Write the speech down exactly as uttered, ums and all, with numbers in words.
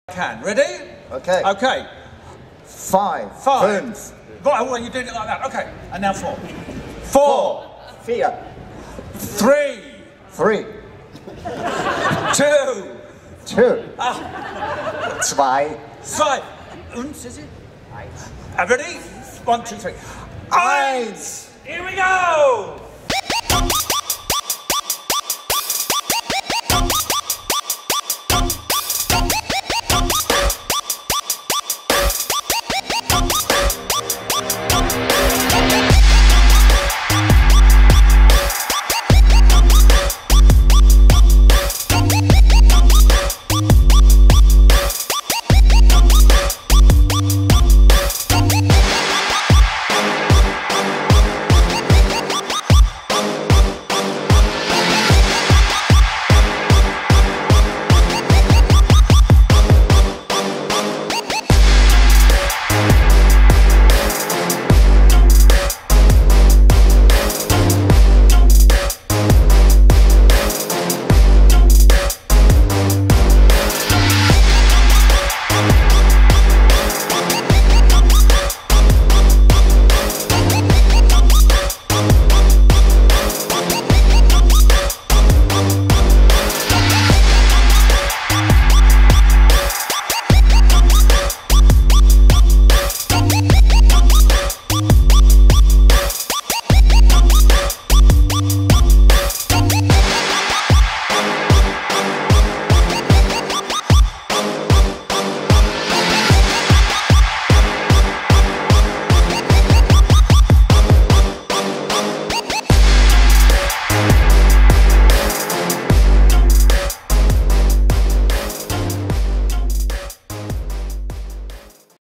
can. Ready? Okay. Okay. Five. Five. Fünf. Right, well, you're doing it like that. Okay. And now four. Four. Vier. Three. Three. Two. Two. Ah. Zwei. Five. Uns, is it? Eins. Uh, ready? One, two, three. Eins. Here we go.